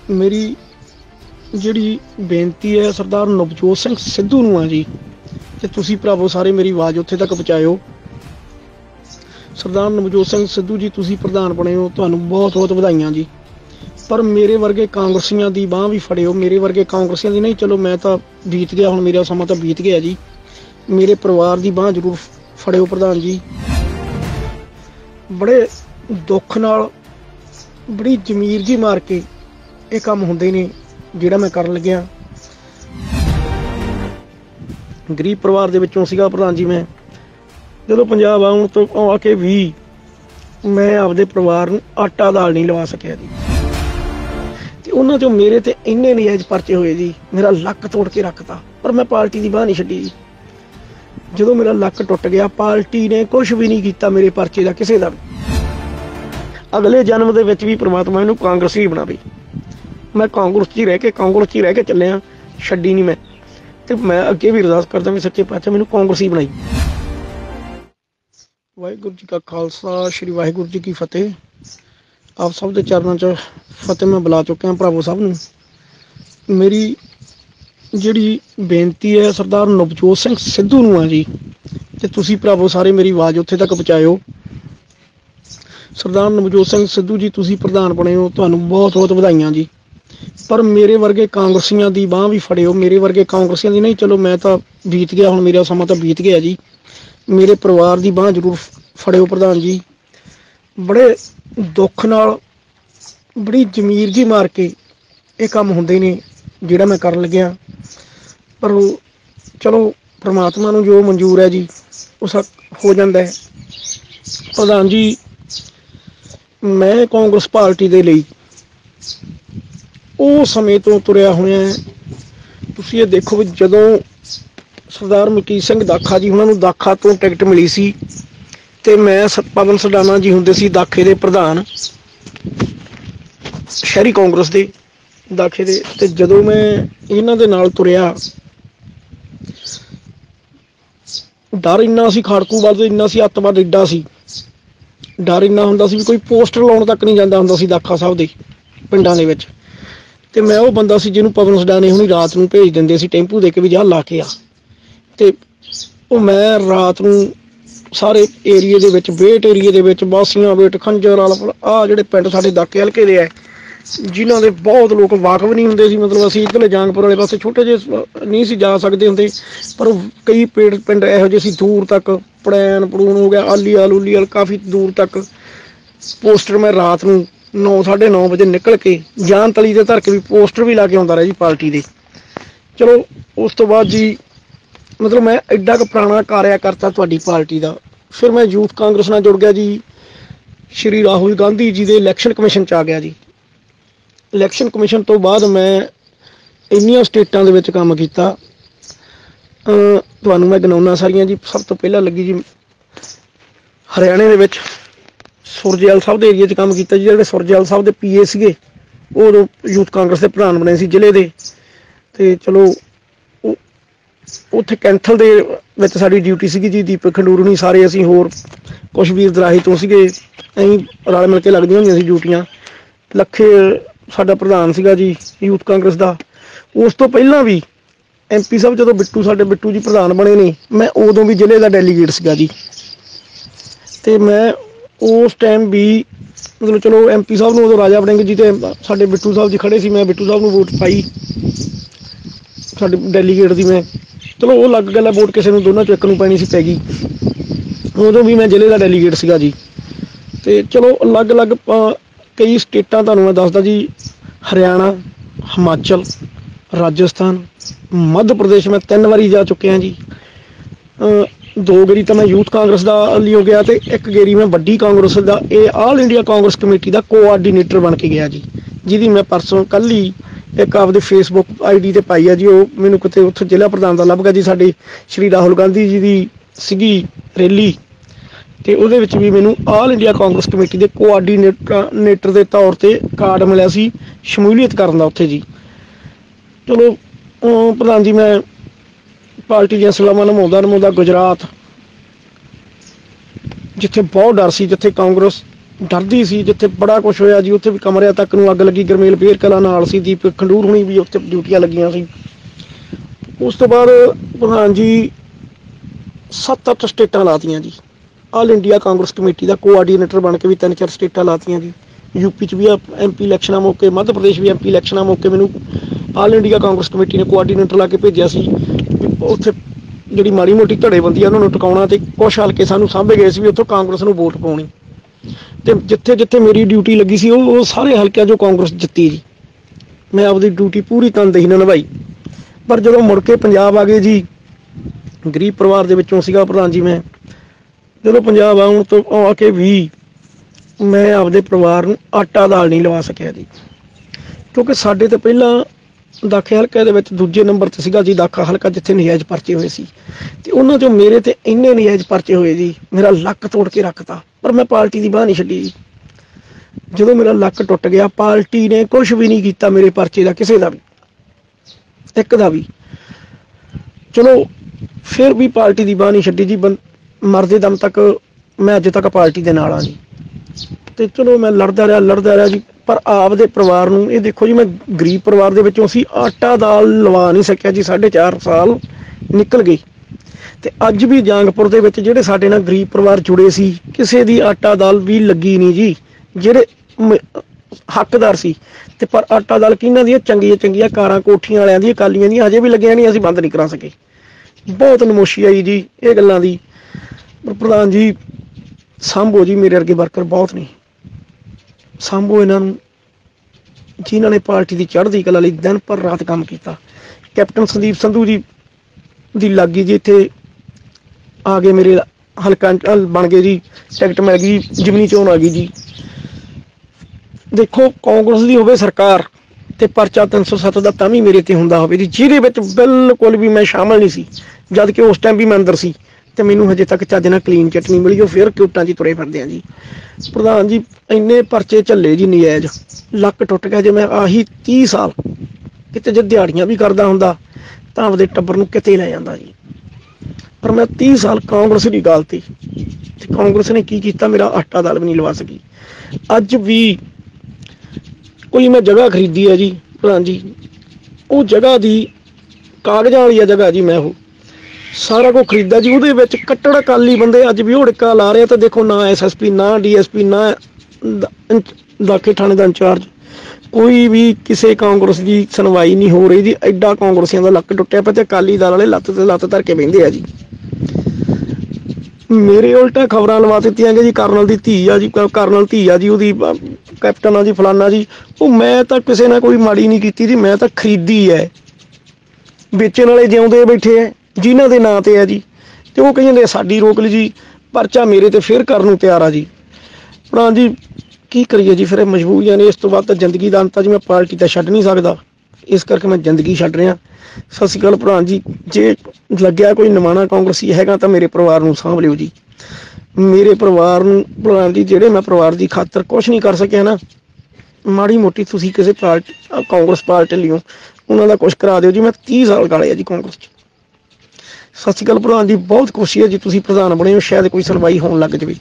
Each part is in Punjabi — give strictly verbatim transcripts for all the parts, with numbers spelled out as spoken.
ਮੇਰੀ ਜਿਹੜੀ ਬੇਨਤੀ ਹੈ ਸਰਦਾਰ ਨਵਜੋਤ ਸਿੰਘ ਸਿੱਧੂ ਨੂੰ ਆ ਜੀ, ਤੇ ਤੁਸੀਂ ਭਰਾਵੋ ਸਾਰੇ ਮੇਰੀ ਆਵਾਜ਼ ਉੱਥੇ ਤੱਕ ਪਹੁੰਚਾਇਓ। ਸਰਦਾਰ ਨਵਜੋਤ ਸਿੰਘ ਸਿੱਧੂ ਜੀ, ਤੁਸੀਂ ਪ੍ਰਧਾਨ ਬਣੇ ਹੋ, ਤੁਹਾਨੂੰ ਬਹੁਤ ਬਹੁਤ ਵਧਾਈਆਂ ਜੀ। ਪਰ ਮੇਰੇ ਵਰਗੇ ਕਾਂਗਰਸੀਆਂ ਦੀ ਬਾਂਹ ਵੀ ਫੜਿਓ। ਮੇਰੇ ਵਰਗੇ ਕਾਂਗਰਸੀਆਂ ਦੀ ਨਹੀਂ, ਚਲੋ ਮੈਂ ਤਾਂ ਬੀਤ ਗਿਆ, ਹੁਣ ਮੇਰਾ ਸਮਾਂ ਤਾਂ ਬੀਤ ਗਿਆ ਜੀ। ਮੇਰੇ ਪਰਿਵਾਰ ਦੀ ਬਾਂਹ ਜ਼ਰੂਰ ਫੜਿਓ ਪ੍ਰਧਾਨ ਜੀ। ਬੜੇ ਦੁੱਖ ਨਾਲ, ਬੜੀ ਜ਼ਮੀਰ ਜੀ ਮਾਰ ਕੇ ਇਹ ਕੰਮ ਹੁੰਦੇ ਨੇ ਜਿਹੜਾ ਮੈਂ ਕਰਨ ਲੱਗਿਆ। ਗਰੀਬ ਪਰਿਵਾਰ ਦੇ ਵਿੱਚੋਂ ਸੀਗਾ ਪ੍ਰਧਾਨ ਜੀ ਮੈਂ। ਜਦੋਂ ਪੰਜਾਬ ਆਉਣ ਤੋਂ ਆ ਕੇ ਵੀ ਮੈਂ ਆਪਦੇ ਪਰਿਵਾਰ ਨੂੰ ਆਟਾ ਦਾਲ ਨਹੀਂ ਲਵਾ ਸਕਿਆ ਜੀ। ਤੇ ਉਹਨਾਂ ਚੋਂ ਮੇਰੇ ਤੇ ਇੰਨੇ ਨਜਾਇਜ਼ ਪਰਚੇ ਹੋਏ ਜੀ, ਮੇਰਾ ਲੱਕ ਤੋੜ ਕੇ ਰੱਖਤਾ। ਪਰ ਮੈਂ ਪਾਰਟੀ ਦੀ ਬਾਂਹ ਨਹੀਂ ਛੱਡੀ ਜੀ। ਜਦੋਂ ਮੇਰਾ ਲੱਕ ਟੁੱਟ ਗਿਆ, ਪਾਰਟੀ ਨੇ ਕੁਛ ਵੀ ਨਹੀਂ ਕੀਤਾ ਮੇਰੇ ਪਰਚੇ ਦਾ, ਕਿਸੇ ਦਾ ਵੀ। ਅਗਲੇ ਜਨਮ ਦੇ ਵਿੱਚ ਵੀ ਪ੍ਰਮਾਤਮਾ ਇਹਨੂੰ ਕਾਂਗਰਸੀ ਬਣਾਵੇ। ਮੈਂ ਕਾਂਗਰਸ 'ਚ ਹੀ ਰਹਿ ਕੇ ਕਾਂਗਰਸ 'ਚ ਹੀ ਰਹਿ ਕੇ ਚੱਲਿਆ, ਛੱਡੀ ਨਹੀਂ ਮੈਂ। ਤੇ ਮੈਂ ਅੱਗੇ ਵੀ ਅਰਦਾਸ ਕਰਦਾ ਵੀ ਸੱਚੇ ਪਾਤਸ਼ਾਹ ਮੈਨੂੰ ਕਾਂਗਰਸੀ ਬਣਾਈ। ਵਾਹਿਗੁਰੂ ਜੀ ਕਾ ਖਾਲਸਾ, ਸ਼੍ਰੀ ਵਾਹਿਗੁਰੂ ਜੀ ਕੀ ਫਤਿਹ। ਆਪ ਸਭ ਦੇ ਚਰਨਾਂ 'ਚ ਫਤਿਹ ਮੈਂ ਬੁਲਾ ਚੁੱਕਿਆ ਭਰਾਵੋ ਸਭ ਨੂੰ। ਮੇਰੀ ਜਿਹੜੀ ਬੇਨਤੀ ਹੈ ਸਰਦਾਰ ਨਵਜੋਤ ਸਿੰਘ ਸਿੱਧੂ ਨੂੰ ਆ ਜੀ, ਤੇ ਤੁਸੀਂ ਭਰਾਵੋ ਸਾਰੇ ਮੇਰੀ ਆਵਾਜ਼ ਉੱਥੇ ਤੱਕ ਪਹੁੰਚਾਇਓ। ਸਰਦਾਰ ਨਵਜੋਤ ਸਿੰਘ ਸਿੱਧੂ ਜੀ, ਤੁਸੀਂ ਪ੍ਰਧਾਨ ਬਣੇ ਹੋ, ਤੁਹਾਨੂੰ ਬਹੁਤ ਬਹੁਤ ਵਧਾਈਆਂ ਜੀ। ਪਰ ਮੇਰੇ ਵਰਗੇ ਕਾਂਗਰਸੀਆਂ ਦੀ ਬਾਂਹ ਵੀ ਫੜਿਓ। ਮੇਰੇ ਵਰਗੇ ਕਾਂਗਰਸੀਆਂ ਦੀ ਨਹੀਂ, ਚਲੋ ਮੈਂ ਤਾਂ ਬੀਤ ਗਿਆ, ਹੁਣ ਮੇਰਾ ਸਮਾਂ ਤਾਂ ਬੀਤ ਗਿਆ ਜੀ। ਮੇਰੇ ਪਰਿਵਾਰ ਦੀ ਬਾਂਹ ਜ਼ਰੂਰ ਫੜਿਓ ਪ੍ਰਧਾਨ ਜੀ। ਬੜੇ ਦੁੱਖ ਨਾਲ, ਬੜੀ ਜ਼ਮੀਰ ਜੀ ਮਾਰ ਕੇ ਇਹ ਕੰਮ ਹੁੰਦੇ ਨੇ ਜਿਹੜਾ ਮੈਂ ਕਰਨ ਲੱਗਿਆ। ਪਰ ਚਲੋ ਪ੍ਰਮਾਤਮਾ ਨੂੰ ਜੋ ਮਨਜ਼ੂਰ ਹੈ ਜੀ ਉਹ ਸਭ ਹੋ ਜਾਂਦਾ ਹੈ। ਪ੍ਰਧਾਨ ਜੀ, ਮੈਂ ਕਾਂਗਰਸ ਪਾਰਟੀ ਦੇ ਲਈ ਉਹ ਸਮੇਂ ਤੋਂ ਤੁਰਿਆ ਹੋਇਆ। ਤੁਸੀਂ ਇਹ ਦੇਖੋ ਵੀ ਜਦੋਂ ਸਰਦਾਰ ਮਲਕੀਤ ਸਿੰਘ ਦਾਖਾ ਜੀ ਉਹਨਾਂ ਨੂੰ ਦਾਖਾ ਤੋਂ ਟਿਕਟ ਮਿਲੀ ਸੀ, ਤੇ ਮੈਂ ਪਵਨ ਸਡਾਨਾ ਜੀ ਹੁੰਦੇ ਸੀ ਦਾਖੇ ਦੇ ਪ੍ਰਧਾਨ, ਸ਼ਹਿਰੀ ਕਾਂਗਰਸ ਦੇ ਦਾਖੇ ਦੇ। ਤੇ ਜਦੋਂ ਮੈਂ ਇਹਨਾਂ ਦੇ ਨਾਲ ਤੁਰਿਆ, ਡਰ ਇੰਨਾ ਸੀ ਖਾੜਕੂਵਾਦ, ਇੰਨਾ ਸੀ ਅੱਤਵਾਦ, ਏਡਾ ਸੀ ਡਰ ਇੰਨਾ ਹੁੰਦਾ ਸੀ ਵੀ ਕੋਈ ਪੋਸਟਰ ਲਾਉਣ ਤੱਕ ਨਹੀਂ ਜਾਂਦਾ ਹੁੰਦਾ ਸੀ ਦਾਖਾ ਸਾਹਿਬ ਦੇ ਪਿੰਡਾਂ ਦੇ ਵਿੱਚ। ਤੇ ਮੈਂ ਉਹ ਬੰਦਾ ਸੀ ਜਿਹਨੂੰ ਪਵਨ ਸਡਾਨੇ ਹੁਣੀ ਰਾਤ ਨੂੰ ਭੇਜ ਦਿੰਦੇ ਸੀ ਟੈਂਪੂ ਦੇ ਕੇ ਵੀ ਜਾ ਲਾ ਕੇ ਆ। ਤੇ ਉਹ ਮੈਂ ਰਾਤ ਨੂੰ ਸਾਰੇ ਏਰੀਏ ਦੇ ਵਿੱਚ, ਵੇਟ ਏਰੀਏ ਦੇ ਵਿੱਚ, ਬਾਸੀਆਂ ਵੇਟ, ਖੰਜਰ ਵਾਲਾ, ਆਹ ਜਿਹੜੇ ਪਿੰਡ ਸਾਡੇ ਦਾਕੇ ਹਲਕੇ ਦੇ ਹੈ, ਜਿਨ੍ਹਾਂ ਦੇ ਬਹੁਤ ਲੋਕ ਵਾਕਫ ਨਹੀਂ ਹੁੰਦੇ ਸੀ। ਮਤਲਬ ਅਸੀਂ ਇੱਧਰਲੇ ਜਾਂਗਪੁਰ ਵਾਲੇ ਪਾਸੇ ਛੋਟੇ ਜਿਹੇ ਨਹੀਂ ਸੀ ਜਾ ਸਕਦੇ ਹੁੰਦੇ, ਪਰ ਕਈ ਪਿੰਡ ਪਿੰਡ ਇਹੋ ਜਿਹੇ ਸੀ ਦੂਰ ਤੱਕ, ਪੜੈਨ ਪੜੂਨ ਹੋ ਗਿਆ, ਆਲੀਆਲ ਉਲੀਆਲ, ਕਾਫੀ ਦੂਰ ਤੱਕ ਪੋਸਟਰ ਮੈਂ ਰਾਤ ਨੂੰ ਨੌ ਸਾਢੇ ਨੌ ਵਜੇ ਨਿਕਲ ਕੇ ਜਾਨ ਤਲੀ ਦੇ ਧਰ ਕੇ ਵੀ ਪੋਸਟਰ ਵੀ ਲਾ ਕੇ ਆਉਂਦਾ ਰਿਹਾ ਜੀ ਪਾਰਟੀ ਦੇ। ਚਲੋ ਉਸ ਤੋਂ ਬਾਅਦ ਜੀ ਮਤਲਬ ਮੈਂ ਐਡਾ ਕੁ ਪੁਰਾਣਾ ਕਾਰਿਆ ਕਰਤਾ ਤੁਹਾਡੀ ਪਾਰਟੀ ਦਾ। ਫਿਰ ਮੈਂ ਯੂਥ ਕਾਂਗਰਸ ਨਾਲ ਜੁੜ ਗਿਆ ਜੀ। ਸ਼੍ਰੀ ਰਾਹੁਲ ਗਾਂਧੀ ਜੀ ਦੇ ਇਲੈਕਸ਼ਨ ਕਮਿਸ਼ਨ 'ਚ ਆ ਗਿਆ ਜੀ। ਇਲੈਕਸ਼ਨ ਕਮਿਸ਼ਨ ਤੋਂ ਬਾਅਦ ਮੈਂ ਇੰਨੀਆਂ ਸਟੇਟਾਂ ਦੇ ਵਿੱਚ ਕੰਮ ਕੀਤਾ, ਤੁਹਾਨੂੰ ਮੈਂ ਗਿਣਾਉਣਾ ਸਾਰੀਆਂ ਜੀ। ਸਭ ਤੋਂ ਪਹਿਲਾਂ ਲੱਗੀ ਜੀ ਹਰਿਆਣੇ ਦੇ ਵਿੱਚ ਸੁਰਜੇਵਾਲ ਸਾਹਿਬ ਦੇ ਏਰੀਏ 'ਚ ਕੰਮ ਕੀਤਾ ਜੀ। ਜਿਹੜੇ ਸੁਰਜੇਵਾਲ ਸਾਹਿਬ ਦੇ ਪੀ ਏ ਸੀਗੇ ਉਹ ਉਦੋਂ ਯੂਥ ਕਾਂਗਰਸ ਦੇ ਪ੍ਰਧਾਨ ਬਣੇ ਸੀ ਜ਼ਿਲ੍ਹੇ ਦੇ। ਤੇ ਚਲੋ ਉੱਥੇ ਕੈਂਥਲ ਦੇ ਵਿੱਚ ਸਾਡੀ ਡਿਊਟੀ ਸੀਗੀ ਜੀ। ਦੀਪਕ ਖੰਡੂਰਨੀ, ਸਾਰੇ ਅਸੀਂ ਹੋਰ ਕੁਛ ਵੀਰ ਦਰਾਹੀ ਤੋਂ ਸੀਗੇ, ਅਸੀਂ ਰਲ ਮਿਲ ਕੇ ਲੱਗਦੀਆਂ ਹੁੰਦੀਆਂ ਸੀ ਡਿਊਟੀਆਂ। ਲੱਖੇ ਸਾਡਾ ਪ੍ਰਧਾਨ ਸੀਗਾ ਜੀ ਯੂਥ ਕਾਂਗਰਸ ਦਾ। ਉਸ ਤੋਂ ਪਹਿਲਾਂ ਵੀ ਐਮ ਪੀ ਸਾਹਿਬ ਜਦੋਂ ਬਿੱਟੂ ਸਾਡੇ ਬਿੱਟੂ ਜੀ ਪ੍ਰਧਾਨ ਬਣੇ ਨੇ, ਮੈਂ ਉਦੋਂ ਵੀ ਜ਼ਿਲ੍ਹੇ ਦਾ ਡੈਲੀਗੇਟ ਸੀਗਾ ਜੀ। ਤੇ ਮੈਂ ਉਸ ਟਾਈਮ ਵੀ ਮਤਲਬ ਚਲੋ ਐਮ ਪੀ ਸਾਹਿਬ ਨੂੰ ਉਦੋਂ ਰਾਜਾ ਵੜਿੰਗ ਜੀ ਤੇ ਸਾਡੇ ਬਿੱਟੂ ਸਾਹਿਬ ਜੀ ਖੜੇ ਸੀ, ਮੈਂ ਬਿੱਟੂ ਸਾਹਿਬ ਨੂੰ ਵੋਟ ਪਾਈ ਸਾਡੇ ਡੈਲੀਗੇਟ ਦੀ। ਮੈਂ ਚਲੋ ਉਹ ਅਲੱਗ ਗੱਲ ਹੈ, ਵੋਟ ਕਿਸੇ ਨੂੰ ਦੋਨਾਂ 'ਚੋਂ ਇੱਕ ਨੂੰ ਪੈਣੀ ਸੀ, ਪੈ ਗਈ। ਉਦੋਂ ਵੀ ਮੈਂ ਜ਼ਿਲ੍ਹੇ ਦਾ ਡੈਲੀਗੇਟ ਸੀਗਾ ਜੀ। ਤੇ ਚਲੋ ਅਲੱਗ ਅਲੱਗ ਕਈ ਸਟੇਟਾਂ ਤੁਹਾਨੂੰ ਮੈਂ ਦੱਸਦਾ ਜੀ, ਹਰਿਆਣਾ, ਹਿਮਾਚਲ, ਰਾਜਸਥਾਨ, ਮੱਧ ਪ੍ਰਦੇਸ਼ ਮੈਂ ਤਿੰਨ ਵਾਰੀ ਜਾ ਚੁੱਕਿਆ ਜੀ। ਦੋ ਗੇਰੀ ਤਾਂ ਮੈਂ ਯੂਥ ਕਾਂਗਰਸ ਦਾ ਲਈ ਹੋ ਗਿਆ, ਤੇ ਇੱਕ ਗੇਰੀ ਮੈਂ ਵੱਡੀ ਕਾਂਗਰਸ ਦਾ, ਇਹ ਆਲ ਇੰਡੀਆ ਕਾਂਗਰਸ ਕਮੇਟੀ ਦਾ ਕੋਆਰਡੀਨੇਟਰ ਬਣ ਕੇ ਗਿਆ ਜੀ, ਜਿਹਦੀ ਮੈਂ ਪਰਸੋਂ ਕੱਲ੍ਹ ਹੀ ਇੱਕ ਆਪਦੇ ਫੇਸਬੁੱਕ ਆਈ ਡੀ 'ਤੇ ਪਾਈ ਆ ਜੀ। ਉਹ ਮੈਨੂੰ ਕਿਤੇ ਉੱਥੇ ਜ਼ਿਲ੍ਹਾ ਪ੍ਰਧਾਨ ਦਾ ਲੱਭ ਗਿਆ ਜੀ। ਸਾਡੇ ਸ਼੍ਰੀ ਰਾਹੁਲ ਗਾਂਧੀ ਜੀ ਦੀ ਸੀਗੀ ਰੈਲੀ, ਤੇ ਉਹਦੇ ਵਿੱਚ ਵੀ ਮੈਨੂੰ ਆਲ ਇੰਡੀਆ ਕਾਂਗਰਸ ਕਮੇਟੀ ਦੇ ਕੋਆਰਡੀਨੇਟਰ ਦੇ ਤੌਰ 'ਤੇ ਕਾਰਡ ਮਿਲਿਆ ਸੀ ਸ਼ਮੂਲੀਅਤ ਕਰਨ ਦਾ ਉੱਥੇ ਜੀ। ਚਲੋ ਪ੍ਰਧਾਨ ਜੀ, ਮੈਂ ਪਾਰਟੀ ਦੀਆਂ ਸਲਾਵਾਂ ਨਿਭਾਉਂਦਾ ਨਿਭਾਉਂਦਾ ਗੁਜਰਾਤ, ਜਿੱਥੇ ਬਹੁਤ ਡਰ ਸੀ, ਜਿੱਥੇ ਕਾਂਗਰਸ ਡਰਦੀ ਸੀ। ਜਿੱਥੇ ਬੜਾ ਕੁਛ ਹੋਇਆ ਜੀ, ਉੱਥੇ ਵੀ ਕਮਰਿਆਂ ਤੱਕ ਨੂੰ ਅੱਗ ਲੱਗੀ। ਗਰਮੇਲ ਫੇਰ ਕਲਾ ਨਾਲ ਸੀ, ਦੀਪਕ ਖੰਡੂਰ ਹੁਣੀ ਵੀ ਉੱਥੇ ਡਿਊਟੀਆਂ ਲੱਗੀਆਂ ਸੀ। ਉਸ ਤੋਂ ਬਾਅਦ ਪ੍ਰਧਾਨ ਜੀ ਸੱਤ ਅੱਠ ਸਟੇਟਾਂ ਲਾਤੀਆਂ ਜੀ। ਆਲ ਇੰਡੀਆ ਕਾਂਗਰਸ ਕਮੇਟੀ ਦਾ ਕੋਆਰਡੀਨੇਟਰ ਬਣ ਕੇ ਵੀ ਤਿੰਨ ਚਾਰ ਸਟੇਟਾਂ ਲਾਤੀਆਂ ਜੀ। ਯੂਪੀ 'ਚ ਵੀ ਐਮ ਪੀ ਇਲੈਕਸ਼ਨਾਂ ਮੌਕੇ, ਮੱਧ ਪ੍ਰਦੇਸ਼ ਵੀ ਐਮ ਪੀ ਇਲੈਕਸ਼ਨਾਂ ਮੌਕੇ ਮੈਨੂੰ ਆਲ ਇੰਡੀਆ ਕਾਂਗਰਸ ਕਮੇਟੀ ਨੇ ਕੋਆਰਡੀਨੇਟਰ ਲਾ ਕੇ ਭੇਜਿਆ ਸੀ। ਉੱਥੇ ਜਿਹੜੀ ਮਾੜੀ ਮੋਟੀ ਧੜੇਬੰਦੀ ਆ ਉਹਨਾਂ ਨੂੰ ਟਿਕਾਉਣਾ, ਤੇ ਕੁਛ ਹਲਕੇ ਸਾਨੂੰ ਸਾਂਭੇ ਗਏ ਸੀ ਵੀ ਉੱਥੋਂ ਕਾਂਗਰਸ ਨੂੰ ਵੋਟ ਪਾਉਣੀ। ਤੇ ਜਿੱਥੇ ਜਿੱਥੇ ਮੇਰੀ ਡਿਊਟੀ ਲੱਗੀ ਸੀ ਉਹ ਉਹ ਸਾਰੇ ਹਲਕਿਆਂ 'ਚੋਂ ਕਾਂਗਰਸ ਜਿੱਤੀ ਜੀ। ਮੈਂ ਆਪਦੀ ਡਿਊਟੀ ਪੂਰੀ ਤਨਦੇਹੀ ਨਾਲ ਨਿਭਾਈ। ਪਰ ਜਦੋਂ ਮੁੜ ਕੇ ਪੰਜਾਬ ਆ ਗਏ ਜੀ, ਗਰੀਬ ਪਰਿਵਾਰ ਦੇ ਵਿੱਚੋਂ ਸੀਗਾ ਪ੍ਰਧਾਨ ਜੀ ਮੈਂ। ਜਦੋਂ ਪੰਜਾਬ ਆਉਣ ਤੋਂ ਆ ਕੇ ਵੀ ਮੈਂ ਆਪਦੇ ਪਰਿਵਾਰ ਨੂੰ ਆਟਾ ਦਾਲ ਨਹੀਂ ਲਵਾ ਸਕਿਆ ਜੀ। ਕਿਉਂਕਿ ਸਾਡੇ ਤੋਂ ਪਹਿਲਾਂ ਦਾਖੇ ਹਲਕੇ ਦੇ ਵਿੱਚ ਦੂਜੇ ਨੰਬਰ 'ਤੇ ਸੀਗਾ ਜੀ ਦਾਖਾ ਹਲਕਾ, ਜਿੱਥੇ ਨਜਾਇਜ਼ ਪਰਚੇ ਹੋਏ ਸੀ। ਤੇ ਉਹਨਾਂ 'ਚੋਂ ਮੇਰੇ ਤੇ ਇੰਨੇ ਨਜਾਇਜ਼ ਪਰਚੇ ਹੋਏ ਜੀ, ਮੇਰਾ ਲੱਕ ਤੋੜ ਕੇ ਰੱਖਤਾ। ਪਰ ਮੈਂ ਪਾਰਟੀ ਦੀ ਬਾਂਹ ਨਹੀਂ ਛੱਡੀ ਜੀ। ਜਦੋਂ ਮੇਰਾ ਲੱਕ ਟੁੱਟ ਗਿਆ, ਪਾਰਟੀ ਨੇ ਕੁਛ ਵੀ ਨਹੀਂ ਕੀਤਾ ਮੇਰੇ ਪਰਚੇ ਦਾ, ਕਿਸੇ ਦਾ ਵੀ, ਇੱਕ ਦਾ ਵੀ। ਚਲੋ ਫਿਰ ਵੀ ਪਾਰਟੀ ਦੀ ਬਾਂਹ ਨਹੀਂ ਛੱਡੀ ਜੀ। ਬੰ ਮਰਦੇ ਦਮ ਤੱਕ ਮੈਂ ਅੱਜ ਤੱਕ ਪਾਰਟੀ ਦੇ ਨਾਲ ਆ ਜੀ। ਤੇ ਚਲੋ ਮੈਂ ਲੜਦਾ ਰਿਹਾ ਲੜਦਾ ਰਿਹਾ ਜੀ। ਪਰ ਆਪਦੇ ਪਰਿਵਾਰ ਨੂੰ, ਇਹ ਦੇਖੋ ਜੀ, ਮੈਂ ਗਰੀਬ ਪਰਿਵਾਰ ਦੇ ਵਿੱਚੋਂ ਸੀ, ਆਟਾ ਦਾਲ ਲਵਾ ਨਹੀਂ ਸਕਿਆ ਜੀ। ਸਾਢੇ ਚਾਰ ਸਾਲ ਨਿਕਲ ਗਏ। ਤੇ ਅੱਜ ਵੀ ਜੰਗਪੁਰ ਦੇ ਵਿੱਚ ਜਿਹੜੇ ਸਾਡੇ ਨਾਲ ਗਰੀਬ ਪਰਿਵਾਰ ਜੁੜੇ ਸੀ, ਕਿਸੇ ਦੀ ਆਟਾ ਦਾਲ ਵੀ ਲੱਗੀ ਨਹੀਂ ਜੀ। ਜਿਹੜੇ ਹੱਕਦਾਰ ਸੀ, ਤੇ ਪਰ ਆਟਾ ਦਾਲ ਕਿਹਨਾਂ ਦੀਆਂ ਚੰਗੀਆਂ ਚੰਗੀਆਂ ਕਾਰਾਂ ਕੋਠੀਆਂ ਵਾਲਿਆਂ ਦੀਆਂ, ਅਕਾਲੀਆਂ ਦੀਆਂ ਹਜੇ ਵੀ ਲੱਗੀਆਂ ਨਹੀਂ। ਅਸੀਂ ਬੰਦ ਨਹੀਂ ਕਰਾ ਸਕੇ। ਬਹੁਤ ਨਮੋਸ਼ੀ ਆਈ ਜੀ ਇਹ ਗੱਲਾਂ ਦੀ। ਪ੍ਰਧਾਨ ਜੀ ਸਾਂਭੋ ਜੀ, ਮੇਰੇ ਵਰਗੇ ਵਰਕਰ ਬਹੁਤ ਨੇ, ਸਾਂਭੋ ਇਹਨਾਂ ਨੂੰ, ਜਿਨ੍ਹਾਂ ਨੇ ਪਾਰਟੀ ਦੀ ਚੜ੍ਹਦੀ ਕਲਾ ਲਈ ਦਿਨ ਪਰ ਰਾਤ ਕੰਮ ਕੀਤਾ। ਕੈਪਟਨ ਸੰਦੀਪ ਸੰਧੂ ਜੀ ਦੀ ਲੱਗੀ ਜੀ, ਇੱਥੇ ਆ ਗਏ, ਮੇਰੇ ਹਲਕਾ ਬਣ ਗਏ ਜੀ, ਟਿਕਟ ਮਿਲ ਗਈ, ਜਿਮਨੀ ਚੋਣ ਆ ਗਈ ਜੀ। ਦੇਖੋ ਕਾਂਗਰਸ ਦੀ ਹੋਵੇ ਸਰਕਾਰ ਤੇ ਪਰਚਾ ਤਿੰਨ ਸੌ ਸੱਤ ਦਾ ਤਾਂ ਵੀ ਮੇਰੇ ਤੇ ਹੁੰਦਾ ਹੋਵੇ ਜੀ, ਜਿਹਦੇ ਵਿੱਚ ਬਿਲਕੁਲ ਵੀ ਮੈਂ ਸ਼ਾਮਲ ਨਹੀਂ ਸੀ, ਜਦ ਕਿ ਉਸ ਟਾਈਮ ਵੀ ਮੈਂ ਅੰਦਰ ਸੀ। ਤੇ ਮੈਨੂੰ ਹਜੇ ਤੱਕ ਚੱਜ ਨਾਲ ਕਲੀਨ ਚਿੱਟ ਨਹੀਂ ਮਿਲੀ। ਉਹ ਫਿਰ ਕਿਊਟਾਂ 'ਚ ਤੁਰੇ ਫਿਰਦੇ ਆ ਜੀ। ਪ੍ਰਧਾਨ ਜੀ ਇੰਨੇ ਪਰਚੇ ਝੱਲੇ ਜੀ ਨਜਾਇਜ਼, ਲੱਕ ਟੁੱਟ ਗਿਆ। ਜੇ ਮੈਂ ਆਹੀ ਤੀਹ ਸਾਲ ਕਿਤੇ ਜੇ ਦਿਹਾੜੀਆਂ ਵੀ ਕਰਦਾ ਹੁੰਦਾ ਤਾਂ ਆਪਦੇ ਟੱਬਰ ਨੂੰ ਕਿਤੇ ਲੈ ਜਾਂਦਾ ਜੀ। ਪਰ ਮੈਂ ਤੀਹ ਸਾਲ ਕਾਂਗਰਸ ਦੀ ਗੱਲ ਤੀ, ਤੇ ਕਾਂਗਰਸ ਨੇ ਕੀ ਕੀਤਾ, ਮੇਰਾ ਆਟਾ ਦਾਲ ਵੀ ਨਹੀਂ ਲਵਾ ਸਕੀ। ਅੱਜ ਵੀ ਕੋਈ ਮੈਂ ਜਗ੍ਹਾ ਖਰੀਦੀ ਹੈ ਜੀ ਪ੍ਰਧਾਨ ਜੀ, ਉਹ ਜਗ੍ਹਾ ਦੀ ਕਾਗਜ਼ਾਂ ਵਾਲੀ ਆ ਜਗ੍ਹਾ ਜੀ। ਮੈਂ ਉਹ ਸਾਰਾ ਕੁਝ ਖਰੀਦਾ ਜੀ। ਉਹਦੇ ਵਿੱਚ ਕੱਟੜ ਅਕਾਲੀ ਬੰਦੇ ਅੱਜ ਵੀ ਉਹ ਢਿੱਕਾ ਲਾ ਰਹੇ। ਤਾਂ ਦੇਖੋ, ਨਾ ਐਸ ਐਸ ਪੀ, ਨਾ ਡੀ ਐਸ ਪੀ, ਨਾ ਦਾਖੇ ਥਾਣੇ ਦਾ ਇੰਚਾਰਜ, ਕੋਈ ਵੀ ਕਿਸੇ ਕਾਂਗਰਸ ਦੀ ਸੁਣਵਾਈ ਨਹੀਂ ਹੋ ਰਹੀ ਜੀ। ਐਡਾ ਕਾਂਗਰਸੀਆਂ ਦਾ ਲੱਕ ਟੁੱਟਿਆ ਪਿਆ, ਤੇ ਅਕਾਲੀ ਦਲ ਵਾਲੇ ਲੱਤ ਤੇ ਲੱਤ ਧਰ ਕੇ ਬਹਿੰਦੇ ਆ ਜੀ। ਮੇਰੇ ਉਲਟਾ ਖਬਰਾਂ ਲਵਾ ਦਿੱਤੀਆਂ ਕਿ ਜੀ ਕਰਨਲ ਦੀ ਧੀ ਆ ਜੀ, ਕਰਨਲ ਧੀ ਆ ਜੀ, ਉਹਦੀ ਕੈਪਟਨ ਆ ਜੀ, ਫਲਾਨਾ ਜੀ। ਉਹ ਮੈਂ ਤਾਂ ਕਿਸੇ ਨਾਲ ਕੋਈ ਮਾੜੀ ਨਹੀਂ ਕੀਤੀ ਜੀ, ਮੈਂ ਤਾਂ ਖਰੀਦੀ ਹੈ। ਵੇਚਣ ਵਾਲੇ ਜਿਉਂਦੇ ਬੈਠੇ ਹੈ ਜਿਨ੍ਹਾਂ ਦੇ ਨਾਂ ਤੇ ਹੈ ਜੀ, ਤੇ ਉਹ ਕਹਿੰਦੇ ਸਾਡੀ ਰੋਕ ਲਈ ਜੀ, ਪਰਚਾ ਮੇਰੇ ਤੇ ਫਿਰ ਕਰਨ ਨੂੰ ਤਿਆਰ ਆ ਜੀ। ਭਰਾ ਜੀ ਕੀ ਕਰੀਏ ਜੀ, ਫਿਰ ਇਹ ਮਜਬੂਰੀਆਂ ਨੇ। ਇਸ ਤੋਂ ਬਾਅਦ ਤਾਂ ਜ਼ਿੰਦਗੀ ਦਾ ਅੰਤ ਆ ਜੀ। ਮੈਂ ਪਾਰਟੀ ਤਾਂ ਛੱਡ ਨਹੀਂ ਸਕਦਾ, ਇਸ ਕਰਕੇ ਮੈਂ ਜ਼ਿੰਦਗੀ ਛੱਡ ਰਿਹਾ। ਸਤਿ ਸ਼੍ਰੀ ਅਕਾਲ ਭਰਾ ਜੀ। ਜੇ ਲੱਗਿਆ ਕੋਈ ਨਿਮਾਣਾ ਕਾਂਗਰਸੀ ਹੈਗਾ ਤਾਂ ਮੇਰੇ ਪਰਿਵਾਰ ਨੂੰ ਸਾਂਭ ਲਿਓ ਜੀ। ਮੇਰੇ ਪਰਿਵਾਰ ਨੂੰ ਭਰਾ ਜੀ, ਜਿਹੜੇ ਮੈਂ ਪਰਿਵਾਰ ਦੀ ਖਾਤਰ ਕੁਛ ਨਹੀਂ ਕਰ ਸਕਿਆ ਨਾ, ਮਾੜੀ ਮੋਟੀ ਤੁਸੀਂ ਕਿਸੇ ਪਾਰਟੀ ਕਾਂਗਰਸ ਪਾਰਟੀ ਲਿਓ, ਉਹਨਾਂ ਦਾ ਕੁਛ ਕਰਾ ਦਿਓ ਜੀ। ਮੈਂ ਤੀਹ ਸਾਲ ਗਾਲੇ ਆ ਜੀ ਕਾਂਗਰਸ 'ਚ। ਸਤਿ ਸ਼੍ਰੀ ਅਕਾਲ ਪ੍ਰਧਾਨ ਜੀ, ਬਹੁਤ ਖੁਸ਼ੀ ਹੈ ਜੀ ਤੁਸੀਂ ਪ੍ਰਧਾਨ ਬਣੇ ਹੋ। ਸ਼ਾਇਦ ਕੋਈ ਸੁਣਵਾਈ ਹੋਣ ਲੱਗ ਜਾਵੇ,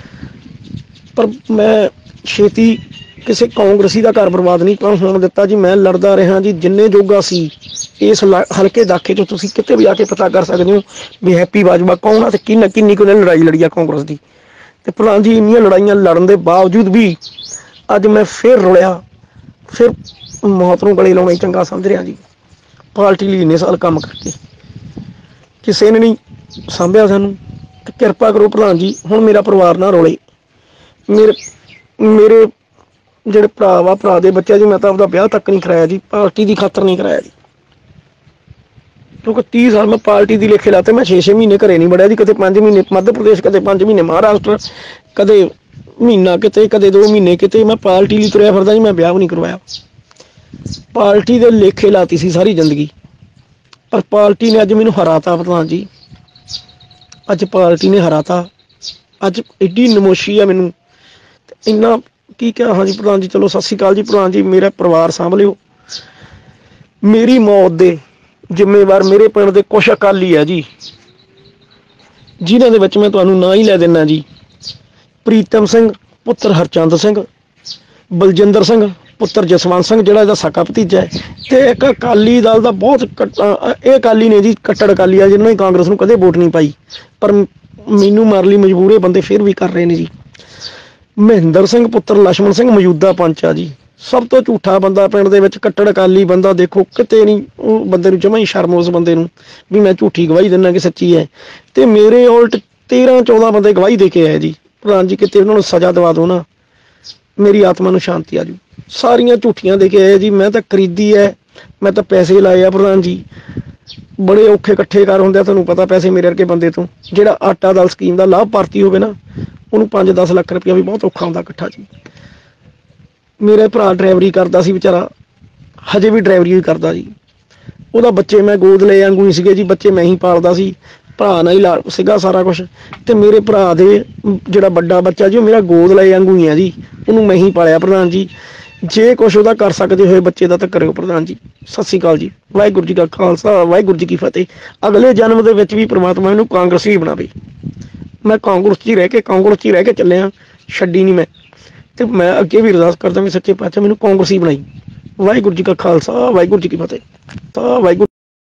ਪਰ ਮੈਂ ਛੇਤੀ ਕਿਸੇ ਕਾਂਗਰਸੀ ਦਾ ਘਰ ਬਰਬਾਦ ਨਹੀਂ ਹੋਣ ਦਿੱਤਾ ਜੀ। ਮੈਂ ਲੜਦਾ ਰਿਹਾ ਜੀ ਜਿੰਨੇ ਜੋਗਾ ਸੀ। ਇਸ ਹਲਕੇ ਦਾਖੇ 'ਚੋਂ ਤੁਸੀਂ ਕਿਤੇ ਵੀ ਆ ਕੇ ਪਤਾ ਕਰ ਸਕਦੇ ਹੋ ਵੀ ਹੈਪੀ ਬਾਜਵਾ ਕੌਣ ਆ ਤੇ ਕਿੰਨਾ ਕਿੰਨੀ ਕੁ ਲੜਾਈ ਲੜੀ ਆ ਕਾਂਗਰਸ ਦੀ। ਤੇ ਪ੍ਰਧਾਨ ਜੀ ਇੰਨੀਆਂ ਲੜਾਈਆਂ ਲੜਨ ਦੇ ਬਾਵਜੂਦ ਵੀ ਅੱਜ ਮੈਂ ਫਿਰ ਰੁਲਿਆ, ਫਿਰ ਮੌਤ ਨੂੰ ਗਲੇ ਲਾਉਣਾ ਹੀ ਚੰਗਾ ਸਮਝ ਰਿਹਾ ਜੀ। ਪਾਰਟੀ ਲਈ ਇੰਨੇ ਸਾਲ ਕੰਮ ਕਰਕੇ ਕਿਸੇ ਨੇ ਨਹੀਂ ਸਾਂਭਿਆ ਸਾਨੂੰ, ਤੇ ਕਿਰਪਾ ਕਰੋ ਪ੍ਰਧਾਨ ਜੀ, ਹੁਣ ਮੇਰਾ ਪਰਿਵਾਰ ਨਾ ਰੋਲੇ। ਮੇਰੇ ਮੇਰੇ ਜਿਹੜੇ ਭਰਾ ਵਾ, ਭਰਾ ਦੇ ਬੱਚਿਆਂ ਜੀ, ਮੈਂ ਤਾਂ ਆਪਦਾ ਵਿਆਹ ਤੱਕ ਨਹੀਂ ਕਰਾਇਆ ਜੀ, ਪਾਰਟੀ ਦੀ ਖਾਤਰ ਨਹੀਂ ਕਰਾਇਆ ਜੀ। ਕਿਉਂਕਿ ਤੀਹ ਸਾਲ ਮੈਂ ਪਾਰਟੀ ਦੀ ਲੇਖੇ ਲਾਤੇ। ਮੈਂ ਛੇ ਛੇ ਮਹੀਨੇ ਘਰੇ ਨਹੀਂ ਵੜਿਆ ਜੀ। ਕਦੇ ਪੰਜ ਮਹੀਨੇ ਮੱਧ ਪ੍ਰਦੇਸ਼, ਕਦੇ ਪੰਜ ਮਹੀਨੇ ਮਹਾਰਾਸ਼ਟਰ, ਕਦੇ ਮਹੀਨਾ ਕਿਤੇ, ਕਦੇ ਦੋ ਮਹੀਨੇ ਕਿਤੇ। ਮੈਂ ਪਾਰਟੀ ਲਈ ਤੁਰਿਆ ਫਿਰਦਾ ਜੀ, ਮੈਂ ਵਿਆਹ ਵੀ ਨਹੀਂ ਕਰਵਾਇਆ। ਪਾਰਟੀ ਦੇ ਲੇਖੇ ਲਾਤੀ ਸੀ ਸਾਰੀ ਜ਼ਿੰਦਗੀ, ਪਰ ਪਾਰਟੀ ਨੇ ਅੱਜ ਮੈਨੂੰ ਹਰਾਤਾ ਪ੍ਰਧਾਨ ਜੀ। ਅੱਜ ਪਾਰਟੀ ਨੇ ਹਰਾਤਾ। ਅੱਜ ਐਡੀ ਨਮੋਸ਼ੀ ਆ ਮੈਨੂੰ, ਤੇ ਇੰਨਾ ਕੀ ਕਿਹਾ। ਹਾਂਜੀ ਪ੍ਰਧਾਨ ਜੀ, ਚਲੋ ਸਤਿ ਸ਼੍ਰੀ ਅਕਾਲ ਜੀ ਪ੍ਰਧਾਨ ਜੀ। ਮੇਰਾ ਪਰਿਵਾਰ ਸਾਂਭ ਲਿਓ। ਮੇਰੀ ਮੌਤ ਦੇ ਜ਼ਿੰਮੇਵਾਰ ਮੇਰੇ ਪਿੰਡ ਦੇ ਕੁਛ ਅਕਾਲੀ ਹੈ ਜੀ, ਜਿਨ੍ਹਾਂ ਦੇ ਵਿੱਚ ਮੈਂ ਤੁਹਾਨੂੰ ਨਾਂ ਹੀ ਲੈ ਦਿੰਦਾ ਜੀ। ਪ੍ਰੀਤਮ ਸਿੰਘ, ਪੁੱਤਰ ਹਰਚੰਦ ਸਿੰਘ, ਬਲਜਿੰਦਰ ਸਿੰਘ ਪੁੱਤਰ ਜਸਵੰਤ ਸਿੰਘ ਜਿਹੜਾ ਇਹਦਾ ਸਕਾ ਭਤੀਜਾ ਹੈ, ਤੇ ਇੱਕ ਅਕਾਲੀ ਦਲ ਦਾ ਬਹੁਤ ਕੱਟ- ਅਹ ਇਹ ਅਕਾਲੀ ਨੇ ਜੀ, ਕੱਟੜ ਅਕਾਲੀ ਆ, ਜਿਹਨਾਂ ਨੇ ਕਾਂਗਰਸ ਨੂੰ ਕਦੇ ਵੋਟ ਨਹੀਂ ਪਾਈ, ਪਰ ਮੈਨੂੰ ਮਾਰ ਲਈ ਮਜਬੂਰ ਇਹ ਬੰਦੇ ਫਿਰ ਵੀ ਕਰ ਰਹੇ ਨੇ ਜੀ। ਮਹਿੰਦਰ ਸਿੰਘ ਪੁੱਤਰ ਲਛਮਣ ਸਿੰਘ ਮੌਜੂਦਾ ਪੰਚ ਆ ਜੀ, ਸਭ ਤੋਂ ਝੂਠਾ ਬੰਦਾ ਪਿੰਡ ਦੇ ਵਿੱਚ, ਕੱਟੜ ਅਕਾਲੀ ਬੰਦਾ, ਦੇਖੋ ਕਿਤੇ ਨਹੀਂ, ਉਹ ਬੰਦੇ ਨੂੰ ਜਮਾਂ ਹੀ ਸ਼ਰਮ ਉਸ ਬੰਦੇ ਨੂੰ ਵੀ ਮੈਂ ਝੂਠੀ ਗਵਾਹੀ ਦਿੰਦਾ ਕਿ ਸੱਚੀ ਹੈ। ਤੇ ਮੇਰੇ ਉਲਟ ਤੇਰਾਂ ਚੌਦਾਂ ਬੰਦੇ ਗਵਾਹੀ ਦੇ ਕੇ ਆਏ ਜੀ। ਪ੍ਰਧਾਨ ਜੀ ਕਿਤੇ ਉਹਨਾਂ ਨੂੰ ਸਜ਼ਾ ਦਵਾ ਦਿਓ ਨਾ, ਮੇਰੀ ਆਤਮਾ ਨੂੰ ਸ਼ਾਂਤੀ ਆ ਜੂ। ਸਾਰੀਆਂ ਝੂਠੀਆਂ ਦੇ ਕੇ ਆਏ ਜੀ। ਮੈਂ ਤਾਂ ਖਰੀਦੀ ਹੈ, ਮੈਂ ਤਾਂ ਪੈਸੇ ਲਾਏ ਆ ਪ੍ਰਧਾਨ ਜੀ, ਬੜੇ ਔਖੇ ਇਕੱਠੇ ਕਰ ਹੁੰਦੇ ਆ, ਤੁਹਾਨੂੰ ਪਤਾ ਪੈਸੇ ਮੇਰੇ ਵਰਗੇ ਬੰਦੇ ਤੋਂ। ਜਿਹੜਾ ਆਟਾ ਦਾਲ ਸਕੀਮ ਦਾ ਲਾਭਪਾਤਰੀ ਹੋਵੇ ਨਾ, ਉਹਨੂੰ ਪੰਜ ਦਸ ਲੱਖ ਰੁਪਇਆ ਵੀ ਬਹੁਤ ਔਖਾ ਹੁੰਦਾ ਇਕੱਠਾ ਜੀ। ਮੇਰਾ ਭਰਾ ਡਰਾਈਵਰੀ ਕਰਦਾ ਸੀ ਵਿਚਾਰਾ, ਹਜੇ ਵੀ ਡਰਾਈਵਰੀ ਹੀ ਕਰਦਾ ਜੀ। ਉਹਦਾ ਬੱਚੇ ਮੈਂ ਗੋਦ ਲਏ ਵਾਂਗੂ ਹੀ ਸੀਗੇ ਜੀ, ਬੱਚੇ ਮੈਂ ਹੀ ਪਾਲਦਾ ਸੀ, ਭਰਾ ਨਾਲ ਹੀ ਲਾ ਸੀਗਾ ਸਾਰਾ ਕੁਛ। ਤੇ ਮੇਰੇ ਭਰਾ ਦੇ ਜਿਹੜਾ ਵੱਡਾ ਬੱਚਾ ਜੀ, ਉਹ ਮੇਰਾ ਗੋਦ ਲਏ ਵਾਂਗੂ ਹੀ ਆ ਜੀ, ਉਹਨੂੰ ਮੈਂ ਹੀ ਪਾਲਿਆ ਪ੍ਰਧਾਨ ਜੀ। ਜੇ ਕੁਛ ਉਹਦਾ ਕਰ ਸਕਦੇ ਹੋਏ ਬੱਚੇ ਦਾ ਤਾਂ ਕਰਿਓ ਪ੍ਰਧਾਨ ਜੀ। ਸਤਿ ਸ੍ਰੀ ਅਕਾਲ ਜੀ। ਵਾਹਿਗੁਰੂ ਜੀ ਕਾ ਖਾਲਸਾ, ਵਾਹਿਗੁਰੂ ਜੀ ਕੀ ਫਤਿਹ। ਅਗਲੇ ਜਨਮ ਦੇ ਵਿੱਚ ਵੀ ਪ੍ਰਮਾਤਮਾ ਇਹਨੂੰ ਕਾਂਗਰਸੀ ਬਣਾਵੇ। ਮੈਂ ਕਾਂਗਰਸ 'ਚ ਹੀ ਰਹਿ ਕੇ ਕਾਂਗਰਸ 'ਚ ਹੀ ਰਹਿ ਕੇ ਚੱਲਿਆ, ਛੱਡੀ ਨਹੀਂ ਮੈਂ। ਤੇ ਮੈਂ ਅੱਗੇ ਵੀ ਅਰਦਾਸ ਕਰਦਾ ਵੀ ਸੱਚੇ ਪਾਤਸ਼ਾਹ ਮੈਨੂੰ ਕਾਂਗਰਸੀ ਬਣਾਈ। ਵਾਹਿਗੁਰੂ ਜੀ ਕਾ ਖਾਲਸਾ, ਵਾਹਿਗੁਰੂ ਜੀ ਕੀ ਫਤਿਹ। ਤਾਂ ਵਾਹਿਗੁਰੂ